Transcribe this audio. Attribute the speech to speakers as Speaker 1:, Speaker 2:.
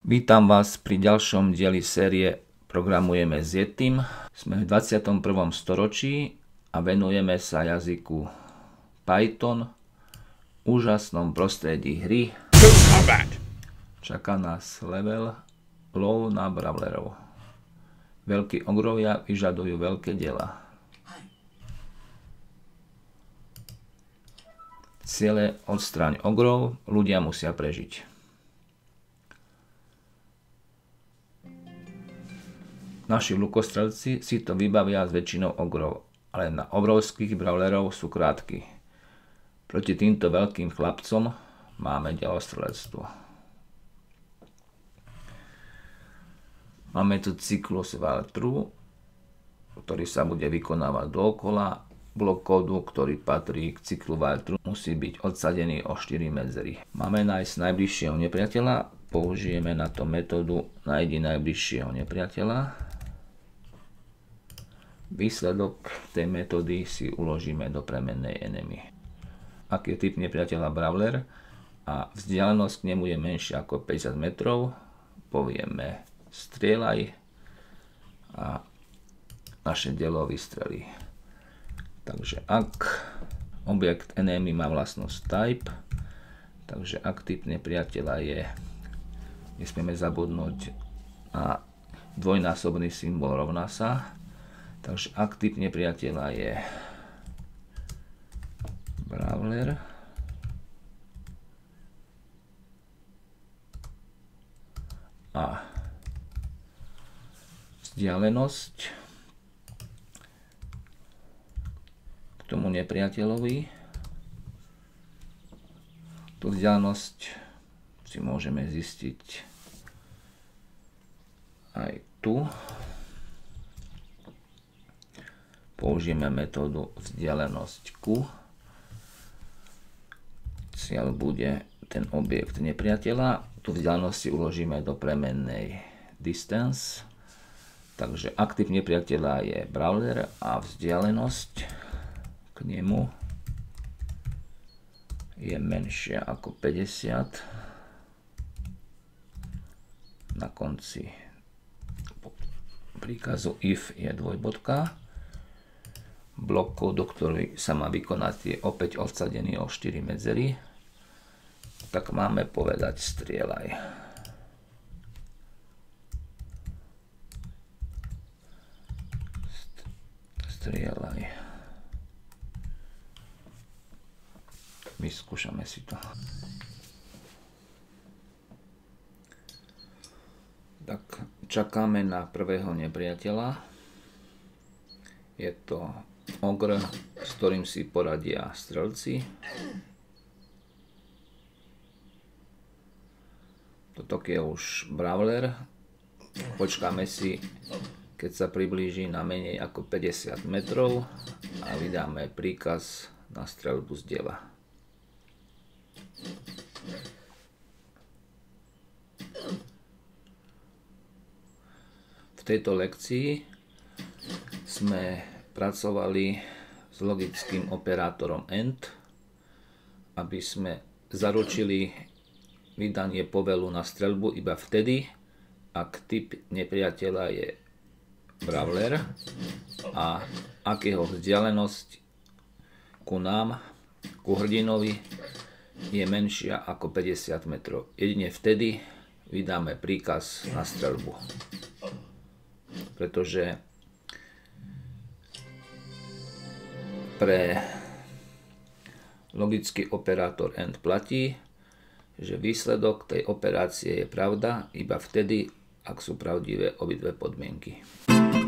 Speaker 1: Vítam vás pri ďalšom dieli série Programujeme s Yetim. Sme v 21. storočí a venujeme sa jazyku Python, úžasnom prostredí hry. Čaká nás level low na brawlerov. Veľkí ogrovia vyžadujú veľké diela. Ciele: odstráň ogrov, ľudia musia prežiť. Naši lukostrelci si to vybavia s väčšinou ogrov, ale na obrovských brawlerov sú krátky. Proti týmto veľkým chlapcom máme delostrelectvo. Máme tu cyklus while true, ktorý sa bude vykonávať dookola. Blok kódu, ktorý patrí k cyklu while true, musí byť odsadený o 4 medzery. Máme nájsť najbližšieho nepriateľa, použijeme na to metódu nájdi najbližšieho nepriateľa. Výsledok tej metódy si uložíme do premennej enemy. Ak je typ nepriateľa brawler a vzdialenosť k nemu je menšia ako 50 metrov, povieme strieľaj a naše dielo vystrelí. Takže ak objekt enemy má vlastnosť type, takže ak typ nepriateľa je, nesmieme zabudnúť na dvojnásobný symbol rovná sa. Takže ak typ nepriateľa je brawler a vzdialenosť k tomu nepriateľovi, tú vzdialenosť si môžeme zistiť aj tu. Použijeme metódu vzdialenosť Q. Cieľ bude ten objekt nepriateľa. Tu vzdialenosť si uložíme do premennej distance. Takže ak typ nepriateľa je brawler a vzdialenosť k nemu je menšia ako 50. Na konci príkazu if je dvojbodka. Blok kódu, ktorý sa má vykonať, je opäť odsadený o 4 medzery. Tak máme povedať strieľaj. Strieľaj. Vyskúšame si to. Tak čakáme na prvého nepriateľa. Je to ogr, s ktorým si poradia strelci. Toto je už brawler. Počkáme si, keď sa priblíži na menej ako 50 metrov a vydáme príkaz na streľbu z diela. V tejto lekcii sme pracovali s logickým operátorom AND, aby sme zaručili vydanie povelu na streľbu iba vtedy, ak typ nepriateľa je brawler a ak jeho vzdialenosť ku nám, ku hrdinovi, je menšia ako 50 metrov. Jedine vtedy vydáme príkaz na streľbu. Pretože pre logický operátor AND platí, že výsledok tej operácie je pravda iba vtedy, ak sú pravdivé obidve podmienky.